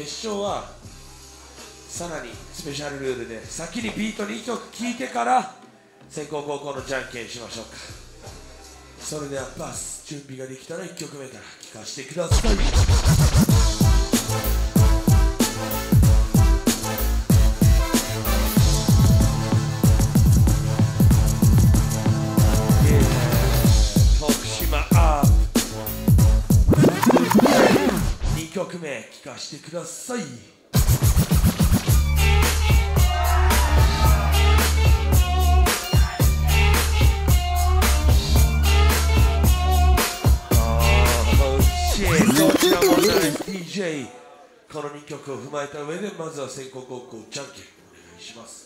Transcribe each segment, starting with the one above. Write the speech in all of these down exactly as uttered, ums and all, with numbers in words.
決勝はさらにスペシャルルールで先にビートにきょく聴いてから先攻後攻のじゃんけんしましょうか。それではパス準備ができたらいっきょくめから聴かせてください。にきょくめ聴かせてください。どちらもナイス ディージェー このにきょくを踏まえた上でまずは先攻後攻じゃんけんお願いします。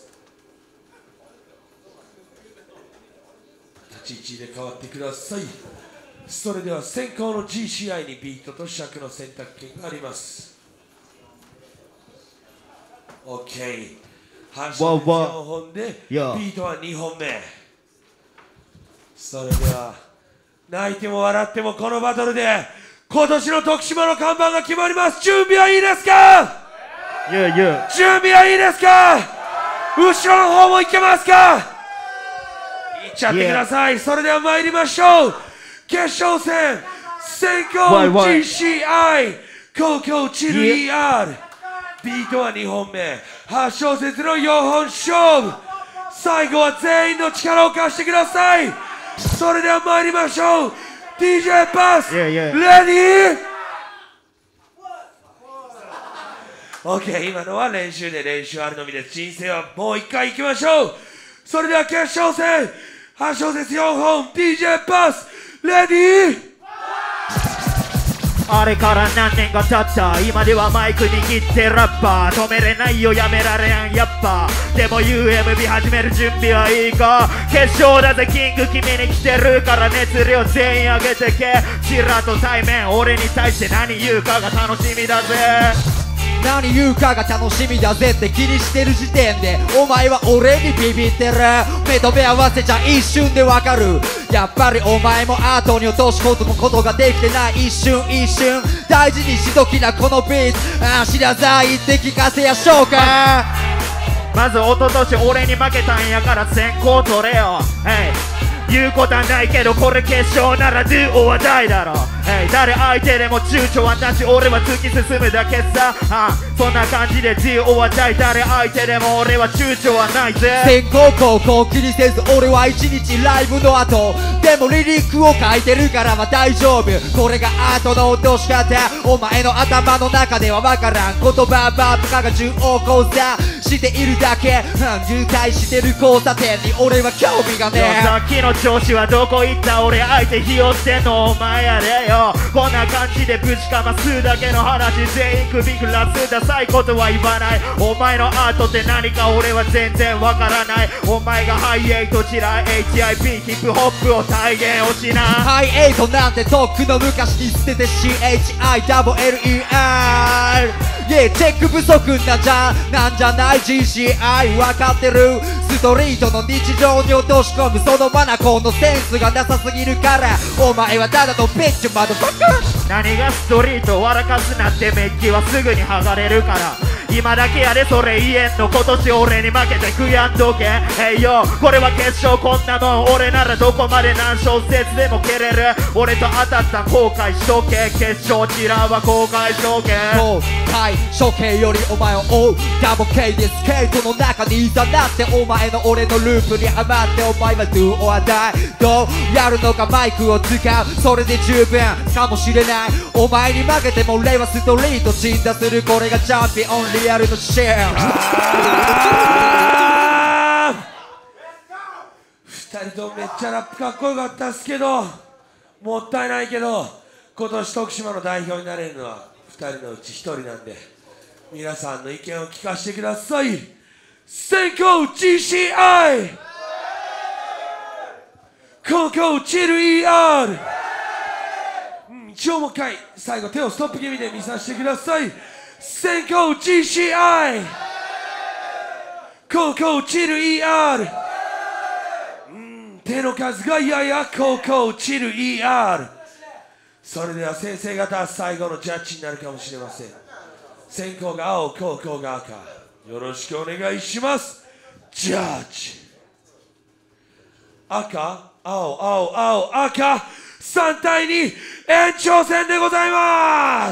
立ち位置で変わってください。それでは先攻の ジーシーアイ にビートと尺の選択権があります。 OK 反射よんほんでビートはにほんめ。それでは泣いても笑ってもこのバトルで今年の徳島の看板が決まります。準備はいいですか？ Yeah, yeah. 準備はいいですか？後ろの方もいけますか？いっちゃってください。それでは参りましょう。決勝戦先攻 ジーシーアイ 後攻チル イーアール ビートはにほんめはちしょうせつのよんほん勝負。最後は全員の力を貸してください。それでは参りましょう。 ディージェー パス、レディー OK 今のは練習で練習あるのみです。人生はもう一回いきましょう。それでは決勝戦はちしょうせつよんほん ディージェー パスレディー。 あれから何年が経った今ではマイク握ってラッパー止めれないよやめられんやっぱでも ユーエムビー 始める準備はいいか決勝だぜキング君に来てるから熱量全員上げてけチラと対面俺に対して何言うかが楽しみだぜ何言うかが楽しみだぜって気にしてる時点でお前は俺にビビってる目と目合わせちゃ一瞬でわかるやっぱりお前もアートに落とし込むことができてない一瞬一瞬大事にしときなこのビートああ知らざいって聞かせやしょうかまず一昨年俺に負けたんやから先行取れよ、hey言うことはないけどこれ決勝なら Do or Die だろ、hey、誰相手でも躊躇はなし俺は突き進むだけさ、あそんな感じで Do or Die 誰相手でも俺は躊躇はないぜ先行後攻気にせず俺は一日ライブの後でもリリックを書いてるからは大丈夫これがアートの落とし方お前の頭の中ではわからん言葉バーとかが順応交差しているだけ渋滞してる交差点に俺は興味がねえさっきの調子はどこ行った俺相手ひよってんのお前やれよこんな感じでぶちかますだけの話全員首振らすダサいことは言わないお前のアートって何か俺は全然わからないお前がハイエイトチラ エイチアイピー ヒップホップを体現をしなハイエイトなんてとっくの昔に捨てて シーエイチアイダブリューイーアール Yeah チェック不足なんじゃなんじゃない ジーシーアイ 分かってるストリートの日常に落とし込むそのマナコンのセンスがなさすぎるからお前はただのビッチマドバカ何がストリート笑かすなってメッキはすぐに剥がれるから今だけやでそれ言えんの今年俺に負けて悔やんどけへいよこれは決勝こんなもん俺ならどこまで何小節でも蹴れる俺と当たった後悔しとけ決勝チラは後悔しとけ後悔処刑よりお前を追うダボ K でスケートの中にいざなってお前の俺のループにハマってお前は Do or Die どうやるのかマイクを使うそれで十分かもしれないお前に負けても俺はストリート鎮座するこれがチャンピオンリアルのシェアふたりともめっちゃラップかっこよかったっすけどもったいないけど今年徳島の代表になれるのはふたりのうちひとりなんで皆さんの意見を聞かせてください。先攻 ジーシーアイ 後攻チル イーアール、うん、一応もう一回最後手をストップ気味で見させてください。先攻 ジーシーアイ 後攻チル イーアール、うん、手の数がやや後攻チル イーアール。それでは先生方最後のジャッジになるかもしれません。 先攻が青、後攻が赤。よろしくお願いします。ジャッジ。赤、青、青、青、赤。さんたいに延長戦でございます。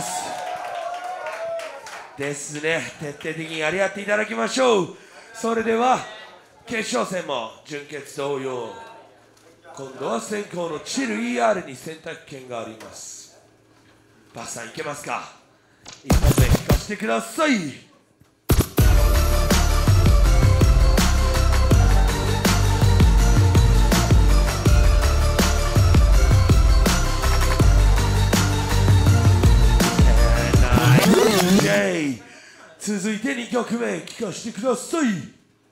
ですね。徹底的にやり合っていただきましょう。それでは決勝戦も準決同様。今度は先攻のチル イーアール に選択権があります。バッさんいけますか。一発目聞かせてください。続いてにきょくめ聞かせてください。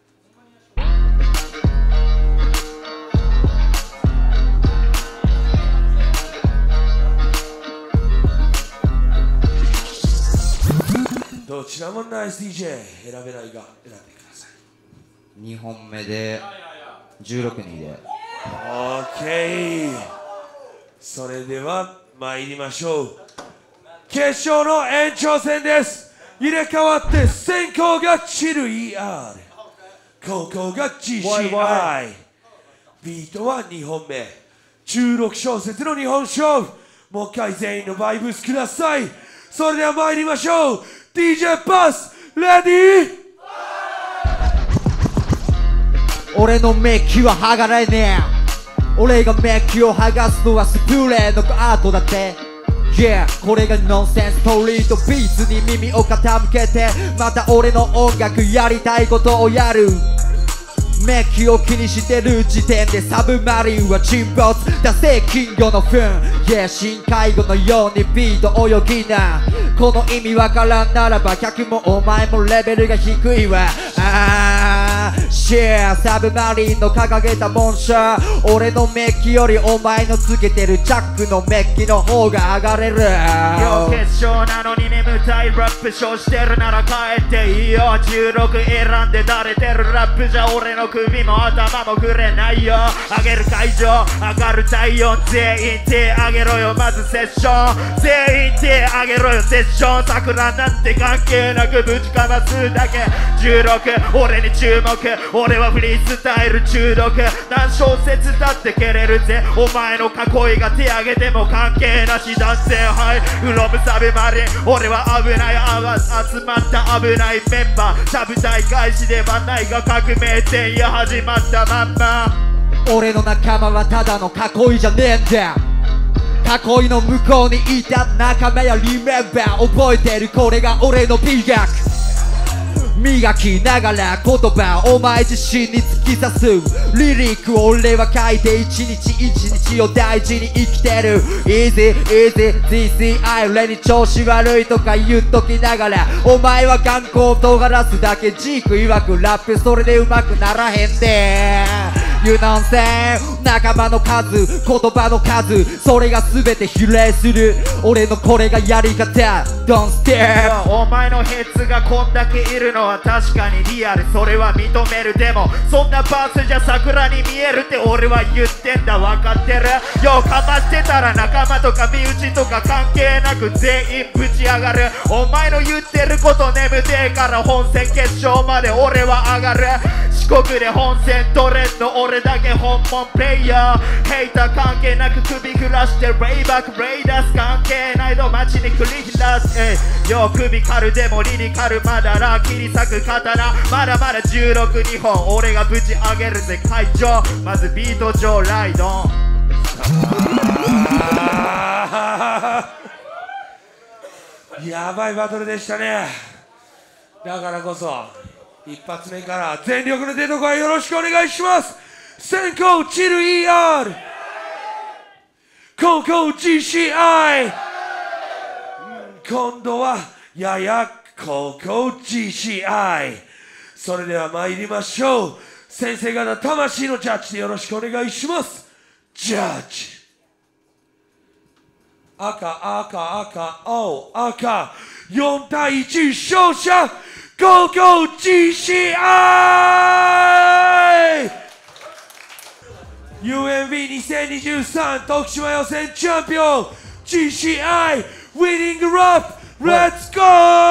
どちらもナイス ディージェー 選べないが選んでください。 にほんめでじゅうろくにで OK。 それでは参りましょう。決勝の延長戦です。入れ替わって先攻がチル イーアール、 後攻が ジーシーアイ。 ビートはにほんめ、じゅうろく小節の日本勝負。もう一回全員のバイブスください。それでは参りましょう。 ディージェー バスレディー。 俺のメッキは剥がれねえ。俺がメッキを剥がすのはスプレーのアートだって。Yeah、 これがノンセンスストリートビーツに耳を傾けて、また俺の音楽やりたいことをやる。メッキを気にしてる時点でサブマリンは沈没だぜ金魚の糞。Yeah、 深海魚のようにビート泳ぎな。この意味わからんならば客もお前もレベルが低いわ。あーシェアサブマリンの掲げたモンシャー。俺のメッキよりお前のつけてるジャックのメッキの方が上がれる。 よ決勝なのに眠たいラップショーしてるなら帰っていいよ。じゅうろく選んでだれてるラップじゃ俺の首も頭もくれないよ。上げる会場上がる体温、全員手上げろよ。まずセッション全員手上げろよ。セッション桜なんて関係なくぶちかますだけ。じゅうろく俺に注目、俺はフリースタイル中毒。何小節だって蹴れるぜ。お前の囲いが手上げても関係なしだぜ。はいフロムサブマリン、俺は危ないあわ集まった危ないメンバー。ちゃぶ台返しではないが革命前夜始まったまんま。 俺の仲間はただの囲いじゃねえんだ。囲いの向こうにいた仲間やリメンバー。覚えてるこれが俺の美学。磨きながら言葉お前自身に突き刺すリリックを俺は書いて一日一日を大事に生きてる。 Easy easy ディーシーアイ 俺に調子悪いとか言っときながらお前は眼光尖らすだけ。ジーク曰くラップそれで上手くならへんで。You know what I'm saying？ 仲間の数言葉の数それが全て比例する。俺のこれがやり方 Don't stare。 お前のヘッズがこんだけいるのは確かにリアル、それは認める。でもそんなバースじゃ桜に見えるって俺は言ってんだ。分かってるよ。かましてたら仲間とか身内とか関係なく全員ぶち上がる。お前の言ってること眠てえから本戦決勝まで俺は上がる。四国で本戦取れんの俺だけ本物プレイヤー。ヘイター関係なく首振らしてレイバックレイダース関係ないと街に繰り出す。えいよ首カルでもリリカルまだら切り裂く刀。まだまだじゅうろくにほん俺がぶち上げるぜ会場。まずビート上ライドン。 やばいバトルでしたね。だからこそ一発目から全力の出所よろしくお願いします。先攻チル イーアール、 後攻 ジーシーアイ。 今度はやや後攻 ジーシーアイ。 それでは参りましょう。先生方魂のジャッジでよろしくお願いします。ジャッジ。赤赤赤青赤よんたいいち勝者後攻 ジーシーアイ。 ユーエムビーにせんにじゅうさん 徳島予選チャンピオン ジーシーアイ ウィニングラップ Let's go!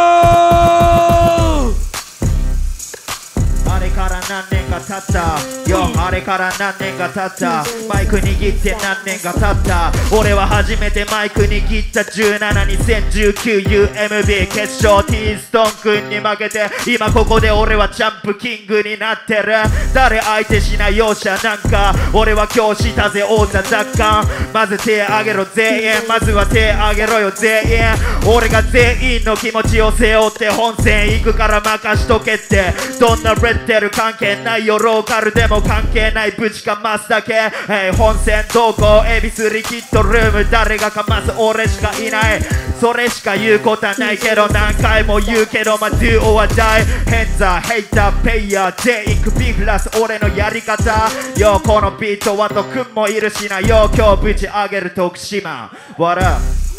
あれから何年が経ったよ、あれから何年が経ったマイク握って何年が経った俺は初めてマイク握ったじゅうなな、にせんじゅうきゅう ユーエムビー 決勝 T ストン君に負けて今ここで俺はチャンプキングになってる誰相手しない容赦なんか俺は今日したぜ王座奪還まず手上げろ全員まずは手上げろよ全員俺が全員の気持ちを背負って本戦行くから任しとけってどんなレッテル関係ないよローカルでも関係ないぶちかますだけ、hey、本戦どこ恵比寿リキッドルーム誰がかます俺しかいないそれしか言うことはないけど何回も言うけどまあ Do or die ヘンザーヘイターペイヤー全員クビプラス俺のやり方よこのビートはとくんもいるしなよ今日ぶち上げる徳島 What up?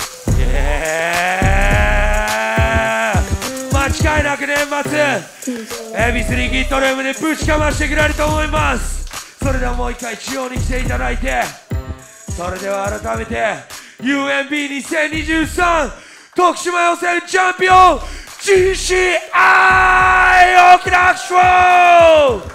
Yeah! 間違いなく年末恵比寿リキッドルームでぶちかましてくれると思います。それではもう一回中央に来ていただいてそれでは改めて ユーエムビーにせんにじゅうさん 徳島予選チャンピオン ジーシーアイ をクラッシュ